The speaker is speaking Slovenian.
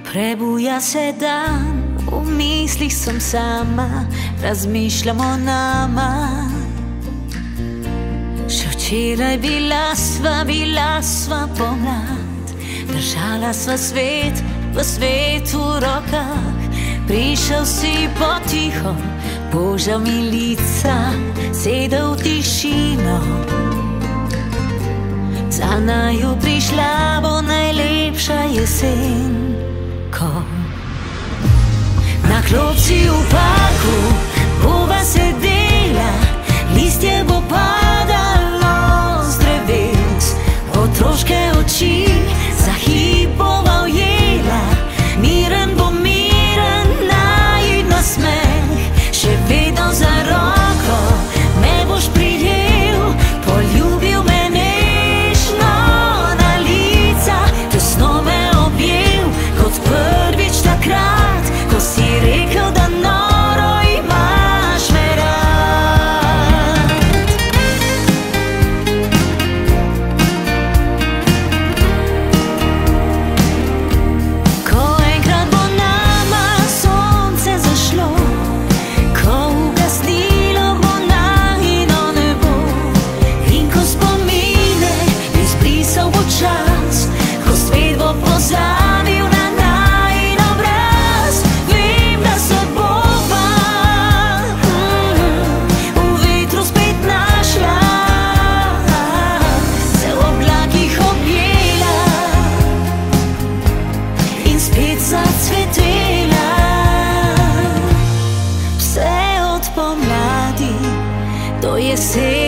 Prebuja se dan, v mislih sem sama, razmišljam o nama. Še včeraj bila sva pomlad, držala sva svet v svetu v rokah. Prišel si potiho, požal mi lica, sedel v tišino. Za naju prišla bo najlepša jesen, ko na klopci v parku bova sedela, listje bo padalo z dreves, otroške oči za hip bova ujela, miren bo miren najin nasmeh, še vedno za roko me boš prijel, poljubil me nežno na lica, tesno me objel kot prvič takrat, ko si rekel, da noro imaš me rad. Ko enkrat bo nama sonce zašlo, ko ugasnilo bo najino nebo, in ko spomine izbrisal bo čas, ko svet bo pozabil na najin obraz, vem, da se bova v vetru spet našla, se v oblakih objela in spet zacvetela. Vse od pomladi do jeseni